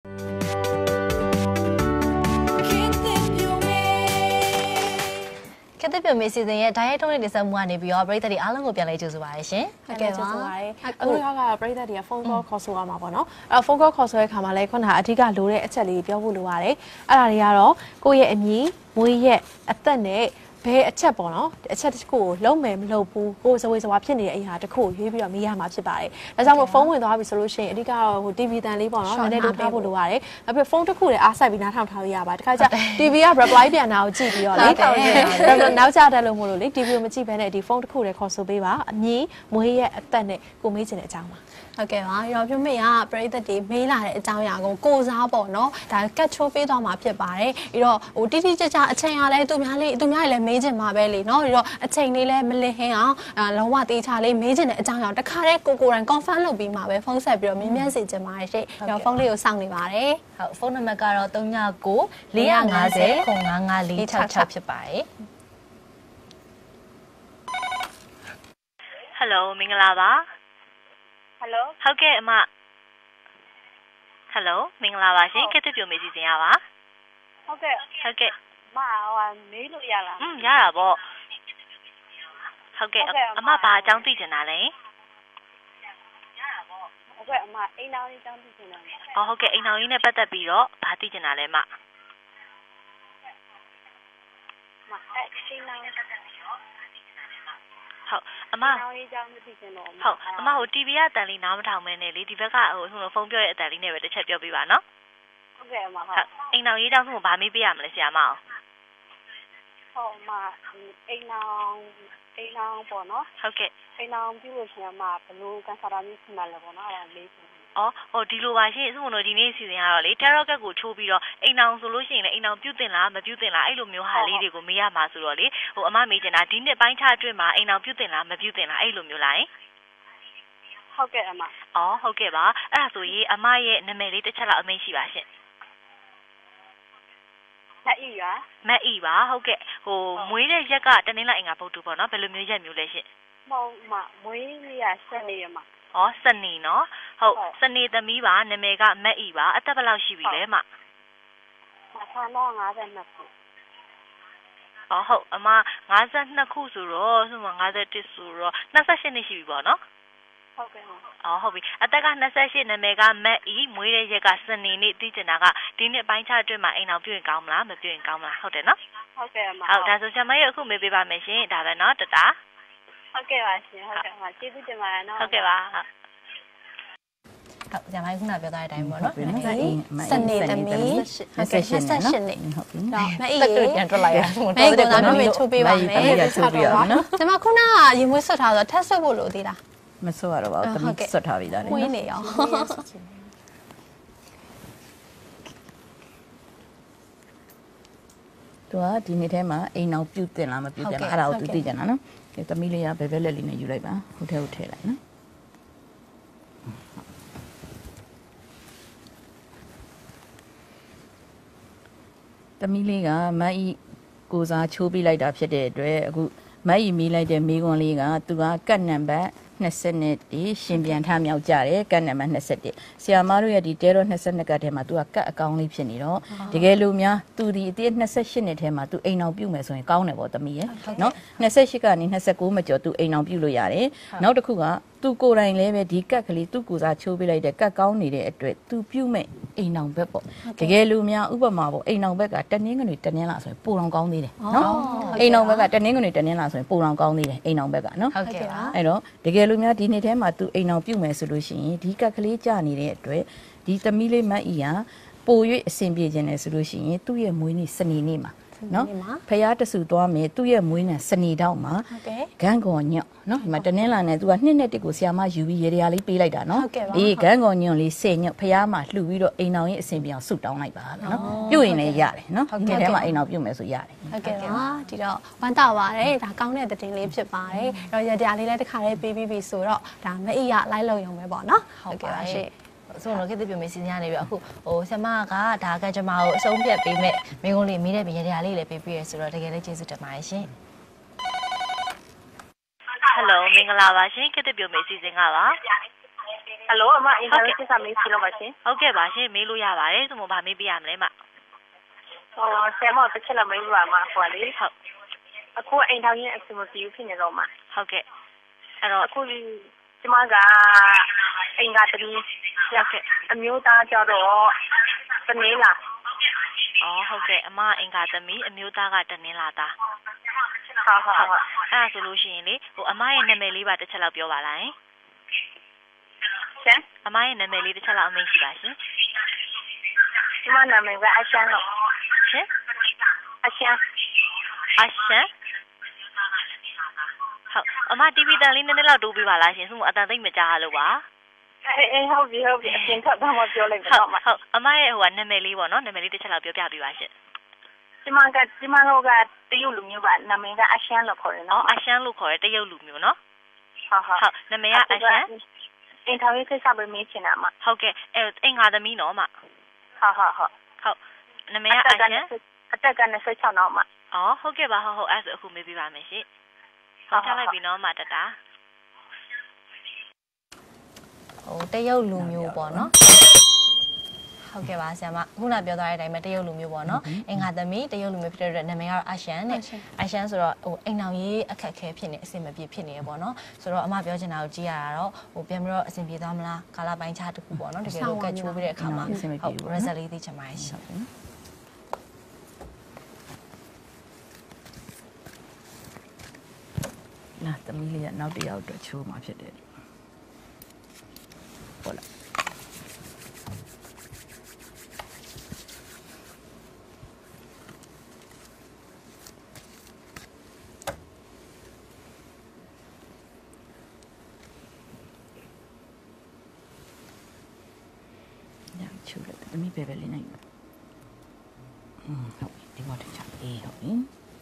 ကတဲ့ပြမေစီစဉ်ရဲ့ဓာတ်ရိုက်ထုတ်တဲ့တင်ဆက်မှုကနေပြီးတော့ပရိသတ်တွေအားလုံးကိုပြန်လဲကြိုဆိုပါရရှင်။ဟုတ်ကဲ့ပါ။အခုကပရိသတ်တွေကဖုန်းကောခေါ်ဆိုရမှာပေါ့နော်။ဖုန်းကောခေါ်ဆိုတဲ့ခါမှာလည်းခုနကအဓိကလိုတဲ့အချက်လေးပြောဖို့လိုပါတယ်။အဲ့ဒါတွေကတော့ကိုယ့်ရဲ့အမည်၊မွေးရက်၊အသက်နဲ့ဘယ်အချက်ပေါ့နော်အချက်တစ်ခုကိုလုံးမယ်မလုပ်ဘူးကိုယ်စဝေးစဝါဖြစ်နေတဲ့အရာတစ်ခုကိုရွေးပြီးတော့မေးရမှာဖြစ်ပါတယ်ဒါကြောင့်မို့ဖုန်းဝင်သွားပြီဆိုလို့ရှိရင်အဓိကတော့ဟို TV တန်လေးပေါ့နော်နည်းနည်းလေးထားဖို့လိုပါတယ်နောက်ပြီးဖုန်းတစ်ခုလည်းအားစိုက်ပြီးနားထောင်ထားလို့ရပါတယ်တခါကျ TV က reply ပြန်တာကိုကြည့်ပြီးတော့လေနောက်ကျတယ်လို့မို့လို့လေ TV ကိုမကြည့်ဘဲနဲ့ဒီဖုန်းတစ်ခုလည်းခေါ်ဆိုပေးပါအမည်မွေးရက်အသက်နဲ့ကိုမေးချင်တဲ့အကြောင်းပါဟုတ်ကဲ့ပါရောပြုံးမေကပရိသတ်တွေမေးလာတဲ့အကြောင်းအရာကိုစားပေါ့နော်ဒါကတ်ချိုးပေးသွားမှာဖြစ်ပါတယ်ပြီးတော့ဟိုတိတိကျကျအချိန်အားလဲသူများလည်းမေးချင်မှာပဲလေနော်ပြီးတော့အချိန်လေးလည်းမလစ်ဟင်းအောင်လုံးဝတေးချလေးမေးချင်တဲ့အကြောင်းအရာတခါတည်းကိုယ်တိုင် confirm လုပ်ပြီးမှာပဲဖုန်းဆက်ပြီးတော့မြင်မြန်စီချင်ပါတယ်ရှင့်ရောဖုန်းလေးကိုစောင့်နေပါတယ်ဟုတ်ဖုန်းနံပါတ်ကတော့39 450 95466ဖြစ်ပါတယ်ဟယ်လိုမင်္ဂလာပါဟယ်လိုဟုတ်ကဲ့အမဟယ်လိုမင်္ဂလာပါရှင်ခေတ္တပြိုမေးစီစဉ်ရပါဟုတ်ကဲ့မဟိုမေးလို့ရလားရတာပေါ့ဟုတ်ကဲ့အမဘာအကြောင်းသိချင်တာလဲဟုတ်ကဲ့အမအိမ်တော်ကြီးအကြောင်းသိချင်တာဟုတ်ကဲ့အိမ်တော်ကြီးနဲ့ပတ်သက်ပြီးတော့ဘာသိချင်တာလဲအမအိမ်တော်ကြီးပတ်သက်ပြီးတော့ဟုတ်အမရေးကြောင်းသိချင်တော့ဟုတ်အမဟို TV ကအတန်လေးနားမထောင်မဲနဲ့လေဒီဘက်ကဟိုဖုန်းပြောတဲ့အတန်လေးနဲ့ပဲတစ်ချက်ပြောပြပါနော်ဟုတ်ကဲ့အမဟုတ်အိမ်တော်ရေးကြောင်းဆိုဘာမေးပေးရမလဲဆရာမအောင်ဟုတ်အမအိမ်တော်ပေါ့နော်ဟုတ်ကဲ့အိမ်တော်ပြုလို့ရှိရင်အမဘလို့ကန်ဆာတာမျိုးရှိမှလဲပေါ့နော်အဲ့ဒါမေးချင်ဟိုဒီလိုပါရှင်စုံတို့ဒီနေ့စီစဉ်ရတော့လေ tarot card ကိုချိုးပြီးတော့အိမ်အောင်ဆိုလို့ရှိရင်လည်းအိမ်အောင်ပြုတ်တင်လားမပြုတ်တင်လားအဲ့လိုမျိုးဟာလေးတွေကိုမေးရမှာဆိုတော့လေဟိုအမမေးချင်တာဒီနှစ်ပိုင်းခြားအတွင်းမှာအိမ်အောင်ပြုတ်တင်လားမပြုတ်တင်လားအဲ့လိုမျိုးလားဟုတ်ကဲ့အမဟုတ်ကဲ့ပါအဲ့ဒါဆိုရင်အမရဲ့နာမည်လေးတစ်ချက်လောက်အမိန့်ရှိပါရှင်မအီပါဟုတ်ကဲ့ဟိုမွေးတဲ့ရက်ကတနင်္လာအင်္ဂါပုတ်တူပေါ့နော်ဘယ်လိုမျိုးရက်မျိုးလဲရှင်ဟုတ်မမွေးနေ့ကစနေရမှာစနေနော်ဟုတ်စနေသမီးပါနာမည်ကမက်အီပါအသက်ဘယ်လောက်ရှိပြီလဲမ 52ခုဟုတ်အမ52ခုဆိုတော့ဆိုမှ51ဆိုတော့28နှစ်ရှိပြီပေါ့နော်ဟုတ်ကဲ့ဟုတ်ပြီအသက်က28နာမည်ကမက်အီမွေးတဲ့ရက်ကစနေနေ့သိချင်တာကဒီနှစ်ပိုင်းခြားအတွင်းမှာအိမ်အောင်ပြုရင်ကောင်းမလားမပြုရင်ကောင်းမလားဟုတ်တယ်နော်ဟုတ်ကဲ့အမဟုတ်ဒါဆိုဆရာမရဲ့အခုမေးပေးပါမယ်ရှင်ဒါပဲနော်တတာဟုတ်ကဲ့ပါရှင်ဟုတ်ကဲ့ပါကျေးဇူးတင်ပါတယ်နော်ဟုတ်ကဲ့ပါဟုတ်ဇာမိုင်းခုနပြောတဲ့အတိုင်းပေါ့နော်စနေသမီးဟုတ်ကဲ့28နှစ်ဟုတ်ပြီတော့မအေးပြန်ထွက်လိုက်ရအောင်မအေးကနာမည်ချိုးပေးပါမယ်ချိုးပေးရအောင်နော်ဒီမှာခုနကရင်မွေးဆွတ်ထားဆိုထပ်ဆွတ်ဖို့လို့သေးလားမဆွတ်ရတော့ပါဘူးသမီးဆွတ်ထားပြီလားဝင်းနေရောသူကဒီနေ့ထဲမှာအိမ်အောင်ပြုတ်တင်လားမပြုတ်တင်လားအဲ့ဒါကိုသူသိကြတာနော်ကဲသမီးလေးကဘယ်ဘက်လက်လေးနဲ့ယူလိုက်ပါဟိုထဲကိုထည့်လိုက်နော်သမီးလေးကမတ်ဤကိုစားချိုးပြလိုက်တာဖြစ်တဲ့အတွက်အခုမတ်ဤမီးလိုက်တဲ့မိကွန်းလေးကသူကကတ်နံပါတ်21ရှင်ပြန်ထမြောက်ကြတယ်ကတ်နံပါတ်21ဆီယာမတို့ရဲ့ဒီတဲတော့22ကတ်ထဲမှာသူကကတ်အကောင်းလေးဖြစ်နေတော့တကယ်လို့များသူဒီအသေး28နှစ်ထဲမှာသူအိမ်အောင်ပြုတ်မယ်ဆိုရင်ကောင်းတယ်ပေါ့သမီးရဲ့နော်28ကနေ29မကျော်သူအိမ်အောင်ပြုတ်လို့ရတယ်နောက်တစ်ခုကသူကိုယ်တိုင်လည်းပဲဒီကတ်ကလေးသူ့ကိုယ်စားချိုးပေးလိုက်တဲ့ကတ်ကောင်းနေတဲ့အတွက်သူပြုတ်မဲ့အိမ်အောင်ဘက်ပေါ့တကယ်လို့များဥပမာပေါ့အိမ်အောင်ဘက်ကတနင်းကနေတနင်းလာဆိုရင်ပိုတော်ကောင်းသေးတယ်နော်အိမ်အောင်ဘက်ကတနင်းကနေတနင်းလာဆိုရင်ပိုတော်ကောင်းသေးတယ်အိမ်အောင်ဘက်ကနော်ဟုတ်ကဲ့ပါအဲ့တော့တကယ်လို့များဒီနေ့ထဲမှာသူအိမ်အောင်ပြုတ်မယ်ဆိုလို့ရှိရင်ဒီကတ်ကလေးကြာနေတဲ့အတွက်ဒီသမီးလေးမတ်အီဟာပို၍အဆင်ပြေခြင်းနဲ့ဆိုလို့ရှိရင်သူ့ရဲ့မွေးနေ့စနေနေ့မှာနော်ဖះတဆူသွားမယ်သူ့ရဲ့မွေးနေ့စနေတော့မှာဂန်းကော်ညော့နော်ဒီမှာတနင်္လာနဲ့သူက2နှစ်ကိုဆရာမယူပြီးရေရာလေးပေးလိုက်တာနော်အေးဂန်းကော်ညော့လေး10ညော့ဖះမှာလှူပြီးတော့အိမ်အောင်ရဲ့အဆင်ပြေအောင်ဆုတောင်းလိုက်ပါနော်ပြုတ်ရင်လည်းရတယ်နော်ဒီထဲမှာအိမ်အောင်ပြုတ်မယ်ဆိုရတယ်ဟုတ်ကဲ့ပါဒီတော့ဝမ်းသာပါတယ်ဒါကောင်းတဲ့သတင်းလေးဖြစ်ပါတယ်တော့ရကြလေးလည်းတစ်ခါလေးပေးပြီးပြီဆိုတော့ဒါမအိရလိုက်လုံရုံပဲပေါ့နော်ဟုတ်ကဲ့ပါရှင့်ဆိုတော့ခေတ္တပြုံမေးစီစဉ်ရနေပြီအခုဟိုဆမကဒါကကျွန်မကိုအဆုံးဖြတ်ပေးမဲ့မိကုန်းလေးမိတဲ့ရေရာလေးလည်းပေးပြီးရဆိုတော့တကယ်လည်းကျေးဇူးတင်ပါတယ်ရှင်ဟယ်လိုမင်္ဂလာပါရှင်ခေတ္တပြုံမေးစီစဉ်ကပါဟယ်လိုအမအင်တာဗျူးစစ်စာမေးစီလို့ပါရှင်ဟုတ်ကဲ့ပါရှင်မေးလို့ရပါတယ်ဆိုမှဗာမေးပြရမလဲမဟောဆယ်မောတစ်ချက်လောက်မေးပါမှာဟိုလေဟုတ်အခုအိမ်ထောင်ရင်အဆင်မပြေဘူးဖြစ်နေတော့မှာဟုတ်ကဲ့အဲ့တော့အခုကျမကအင်္ဂါတည်းရက်အမျိုးသားကြတော့တနင်္လာဟုတ်ကဲ့အမအင်္ဂါသမီးအမျိုးသားကတနင်္လာသားဟုတ်အဲ့ဒါဆိုလို့ရှိရင်လေဟိုအမရဲ့နာမည်လေးပါတစ်ချက်လောက်ပြောပါလားရှင်အမရဲ့နာမည်လေးတစ်ချက်လောက်အမိန့်ရှိပါရှင်ကျမနာမည်ကအရှမ်းတော့ရှင်အရှမ်းဟုတ်အမ TV တန်လေးနည်းနည်းလောက်တိုးပေးပါလားရှင်ဆိုမှအတန်သိမ့်မကြားလို့ပါအေးဟုတ်ပြီအပြင်ထွက်တော့မပြောလိုက်တော့မှာဟုတ်အမရဲ့ဟိုကနာမည်လေးပေါ့နော်နာမည်လေးတစ်ချက်လောက်ပြောပြပေးပါရှင်ကျမတို့ကတရုတ်လူမျိုးပါနာမည်ကအရှမ်းလို့ခေါ်တယ်နော်အရှမ်းလို့ခေါ်တယ်တရုတ်လူမျိုးနော်ဟုတ်နာမည်ကအရှမ်းအင်တာဗျူးကိစ္စပဲမေးချင်တာအမဟုတ်ကဲ့အင်္ဂါသမီးနော်အမဟုတ်နာမည်ကအရှမ်းအသက်က26နော်အမဟုတ်ကဲ့ပါဟုတ်အဲ့ဆိုအခုမေးပြပါမယ်ရှင်ဟုတ်ထားလိုက်ပြီနော်မတတာတရုတ်လူမျိုးပေါ့နော်ဟုတ်ကဲ့ပါဆရာမခုနပြောသွားတဲ့အတိုင်းပဲတရုတ်လူမျိုးပေါ့နော်အင်္ဂါသမီးတရုတ်လူမျိုးဖြစ်တဲ့အတွက်နာမည်ကတော့အာရှန်နဲ့အာရှန်ဆိုတော့ဟိုအိမ်အောင်ရေးအခက်အခဲဖြစ်နေအဆင်မပြေဖြစ်နေရပေါ့နော်ဆိုတော့အမပြောချင်တာကိုကြည့်ရတာတော့ဟိုပြန်ပြီးတော့အဆင်ပြေသွားမလားကာလာပိုင်းခြားတစ်ခုပေါ့နော်တကယ်လို့ကတ်ချိုးပြီးတဲ့အခါမှာအဆင်မပြေဘူး result လေးသိချင်ပါတယ်ရှင်လာသမီးလေးကနောက်တစ်ယောက်အတွက်ချိုးမှာဖြစ်တယ်ဟုတ်လားချိုးလိုက်သမီးပဲလေးနိုင်ဟုတ်ဒီမှာတစ်ချက်အေးဟုတ်ပြီ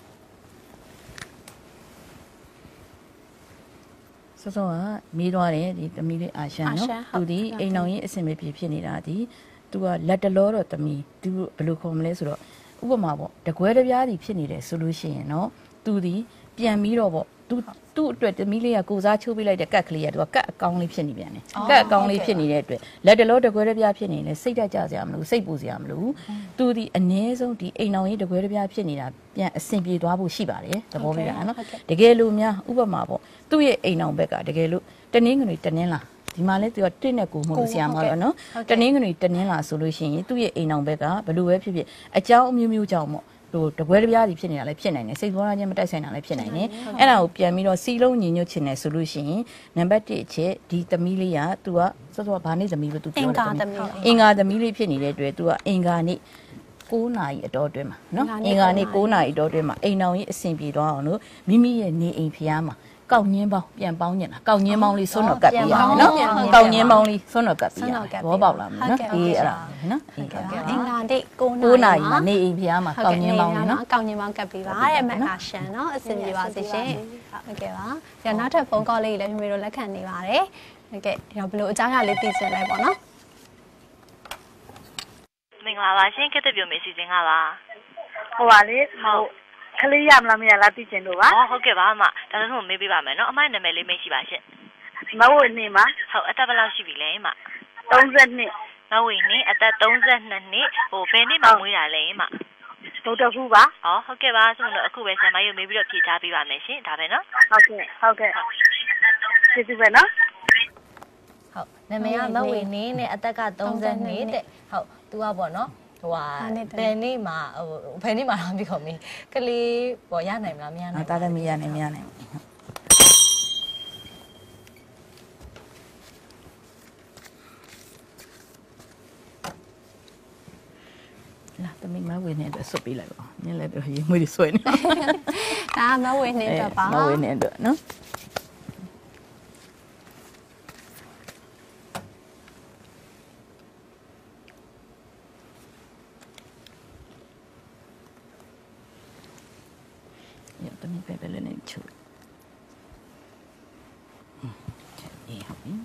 စောစောကမေးသွားတယ်ဒီသမီးလေးအာရှန်နော်သူဒီအိမ်အောင်ရင်အဆင်မပြေဖြစ်နေတာဒီသူကလက်တလောတော့သမီးသူဘယ်လိုခေါ်မလဲဆိုတော့ဥပမာပေါ့တကွဲတပြားစီဖြစ်နေတယ်ဆိုလို့ရှိရင်နော်သူဒီပြန်ပြီးတော့ပေါ့သူ့အတွက်သမီးလေးကကိုစားချိုးပေးလိုက်တဲ့ကက်ကလေးကသူကကတ်အကောင်းလေးဖြစ်နေပြန်တယ်ကတ်အကောင်းလေးဖြစ်နေတဲ့အတွက်လက်တလောတကွဲတပြားဖြစ်နေလဲစိတ်တက်ကြစရာမလိုစိတ်ပူစရာမလိုသူဒီအ ਨੇ ဆုံးဒီအိမ်အောင်ရင်တကွဲတပြားဖြစ်နေတာပြန်အဆင်ပြေသွားဖို့ရှိပါတယ်သဘောပြရနော်တကယ်လို့များဥပမာပေါ့သူ့ရဲ့အိမ်အောင်ဘက်ကတကယ်လို့တနင်္ဂနွေတနင်္လာဒီမှာလဲသူကတစ်နဲ့ကိုမဟုတ်ဆရာမတော့နော်တနင်္ဂနွေတနင်္လာဆိုလို့ရှိရင်သူ့ရဲ့အိမ်အောင်ဘက်ကဘယ်လိုပဲဖြစ်ဖြစ်အကြောင်းအမျိုးမျိုးကြောင့်ပေါ့ဟိုတပွဲတပြားကြီးဖြစ်နေတာလည်းဖြစ်နိုင်တယ်စိတ်သွားခြင်းမတိုက်ဆိုင်တာလည်းဖြစ်နိုင်တယ်အဲ့ဒါကိုပြန်ပြီးတော့စီလုံးညီညွတ်ချင်တယ်ဆိုလို့ရှိရင်နံပါတ်1အချက်ဒီသမီးလေးကသူကစောစောဘာနေသမီးလို့သူပြောတယ်အင်္ဂါသမီးလေးဖြစ်နေတဲ့အတွက်သူကအင်္ဂါနေ့9နာရီအတော်အတွင်းမှာနော်အင်္ဂါနေ့9နာရီအတော်အတွင်းမှာအိမ်တော်ကြီးအဆင်ပြေသွားအောင်လို့မိမိရဲ့နေအိမ်ဖျားမှာကောက်ညင်းပေါင်းပြန်ပေါင်းညင်တာကောက်ညင်းပေါင်းလေးဆွန်းတော့ကပ်ပြီးရမယ်နော်ကောက်ညင်းပေါင်းလေးဆွန်းတော့ကပ်ပြီးရမယ်ဘောပေါက်လာမယ်နော်ဒီအဲ့ဒါနော်အင်္ဂါနေ့ 9နာရီမှာနေအိမ်ဖျားမှာကောက်ညင်းပေါင်းလေးနော်ကောက်ညင်းပေါင်းကပ်ပြီးပါတဲ့မအာရှန်နော်အဆင်ပြေပါစေရှင်ဟုတ်ကဲ့ပါညနောက်ထပ်ဖုန်းကောလေးလည်းမိမိတို့လက်ခံနေပါတယ်ဟုတ်ကဲ့ဒါဘယ်လိုအကြောင်းအရာလေးသိချင်လဲပေါ့နော်မင်္ဂလာပါရှင်ကတဲ့ပြောမေးစီစဉ်ကပါဟိုပါလေဟုတ်ကလေးရမလားမရလားသိချင်လို့ပါဟုတ်ကဲ့ပါအမဒါဆိုမေးပေးပါမယ်နော်အမနာမည်လေးမေးရှိပါရှင်မဝေနေမှာဟုတ်အသက်ဘယ်လောက်ရှိပြီလဲအမ 32 မဝေနေအသက်32နှစ်ဟိုဘယ်နေ့မှမွေးတာလဲအမဗုဒ္ဓဟူးပါဟုတ်ကဲ့ပါဆိုတော့အခုပဲဆံမရုပ်မေးပြီးတော့ဖြေချပေးပါမယ်ရှင်ဒါပဲနော်ဟုတ်ကဲ့ကျေးဇူးပဲနော်ဟုတ်နာမည်ကမဝေနေနဲ့အသက်က32တဲ့ဟုတ်သူကပေါ့နော်ဟိုဟာဘယ်နေ့မှာဟိုဘယ်နေ့မှာတော့ပြီးခေါ်မင်းကလေးပေါ်ရနိုင်မလားမရနိုင်တာသမီးရနိုင်မရနိုင်လာသမီးမဝေနေတော့ဆွတ်ပေးလိုက်ပါညလည်းတော့ရေမွေးတွေဆွဲနေဒါမဝေနေတော့ပါမဝေနေတော့နော်တမီးပဲလည်းနေချိုးအေးဟုတ်ပြီ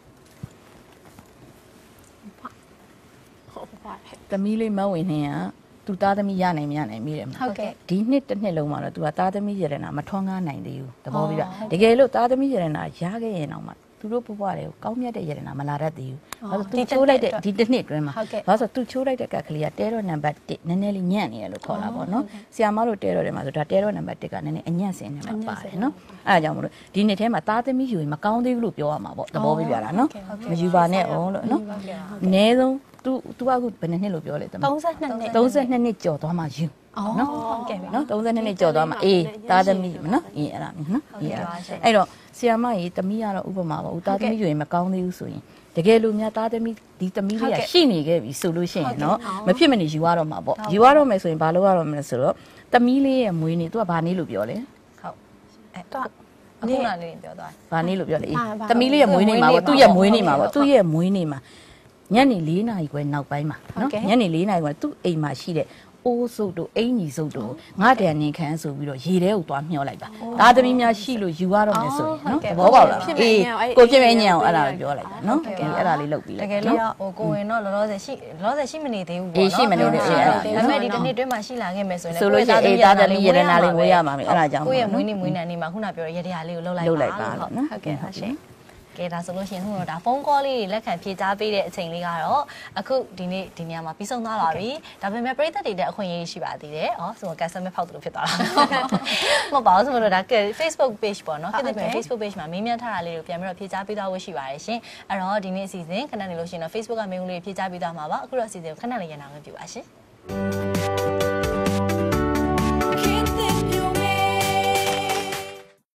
တမီးလေးမဝင်နေရသူသားသမီးရနိုင်မရနိုင်မိတယ်ဟုတ်ကဲ့ဒီနှစ်တစ်နှစ်လုံးမှာတော့သူကသားသမီးရတနာမထွန်းကားနိုင်သေးဘူးသဘောပြီးတော့တကယ်လို့သားသမီးရတနာရခဲ့ရင်တော့မှသူတို့ဘဝတွေကိုကောင်းမြတ်တဲ့ယတနာမလာတတ်သေးဘူး။ဘာလို့သူချိုးလိုက်တဲ့ဒီတစ်နှစ်အတွင်းမှာဘာလို့သူချိုးလိုက်တဲ့ကတ်ကလေးကတဲတော့နံပါတ်1နည်းနည်းလေးညံ့နေတယ်လို့ခေါ်တာပေါ့နော်။ဆီယာမတို့တဲတော့တယ်မှာဆိုဒါတဲတော့နံပါတ်1ကနည်းနည်းအညံ့စင်နေမှာပါတယ်နော်။အဲဒါကြောင့်မလို့ဒီနှစ်ထဲမှာသားသမီးယူရင်မကောင်းသေးဘူးလို့ပြောရမှာပေါ့သဘောပြပြတာနော်။မယူပါနဲ့အောင်လို့နော်။အနည်းဆုံးသူကအခုဘယ်နှစ်လို့ပြောလဲသမီး32နှစ်ကျော်သွားမှယူနော်ဟုတ်ကဲ့နော်32နှစ်ကျော်သွားမှအေးသားသမီးနော်အေးအဲ့ဒါနော်အေးအဲ့တော့ဆီယာမကြီးသမီးကတော့ဥပမာပေါ့ဦးသားသမီးယူရင်မကောင်းသေးဘူးဆိုရင်တကယ်လို့များသားသမီးဒီသမီးလေးကရှိနေခဲ့ပြီဆိုလို့ရှိရင်နော်မဖြစ်မနေယူရတော့မှာပေါ့ယူရတော့မယ်ဆိုရင်ဘာလုပ်ရတော့မလဲဆိုတော့သမီးလေးရဲ့မွေးနေ့သူကဘာနေ့လို့ပြောလဲဟုတ်အဲ့တော့အခုနလေးပြောသွားဘာနေ့လို့ပြောလဲသမီးလေးရဲ့မွေးနေ့မှာပေါ့သူ့ရဲ့မွေးနေ့မှာပေါ့သူ့ရဲ့မွေးနေ့မှာညနေ4နာရီခွဲနောက်ပိုင်းမှာနော်ညနေ4နာရီခွဲသူ့အိမ်မှာရှိတဲ့အိုးစုပ်တို့အင်ကြီးစုပ်တို့ငါတန်နေခန်းဆိုပြီးတော့ရေထဲကိုသွားမျှောလိုက်ပါသားသမီးများရှိလို့ယူရတော့မယ်ဆိုရင်နော်သဘောပေါက်လားအေးကိုဖြစ်မဲ့ညံ့အောင်အဲ့ဒါကိုပြောလိုက်တာနော်အဲ့ဒါလေးလုပ်ပြီးလိုက်တကယ်လို့ဟိုကိုဝင်တော့လောလောဆယ်ရှိမနေသေးဘူးပေါ့နော်ရှိမနေသေးဘူးအဲ့ဒါဒါပေမဲ့ဒီတစ်နေ့တွင်းမှာရှိလာခဲ့မယ်ဆိုရင်ဆိုလို့ရှိရင်သားသမီးရတနာလေးဝေးရမှာမယ်အဲ့ဒါကြောင့်ကိုယ့်ရဲ့မွေးနေ့မွေးနံနေ့မှာခုနပြောရရတရားလေးကိုလှုပ်လိုက်ပါနော်ဟုတ်ကဲ့ဟုတ်ရှင်ကဲဒါဆိုလို့ရှိရင်ဟိုတော့ဒါဖုန်းကောလေးတွေလက်ခံဖြေကြားပေးတဲ့အချိန်လေးကတော့အခုဒီနေ့ဒီနေရာမှာပြီးဆုံးသွားပါပြီဒါပေမဲ့ပရိသတ်တွေတဲ့အခွင့်အရေးရှိပါသေးတယ်။ဆိုတော့ customer ဖောက်လို့ဖြစ်သွားတာ။မဟုတ်ပါဘူးဆိုတော့ဒါ Facebook page ပေါ့နော်။ Facebook page မှာမေးမြန်းထားတာလေးကိုပြန်ပြီးတော့ဖြေကြားပေးသွားဖို့ရှိပါတယ်ရှင်။အဲ့တော့ဒီနေ့အစီအစဉ်ခဏနေလို့ရှိရင်တော့ Facebook ကမေးခွန်းလေးဖြေကြားပေးသွားမှာပါ။အခုတော့အစီအစဉ်ကိုခဏလေးရန်အောင်လုပ်ပြပါရှင်။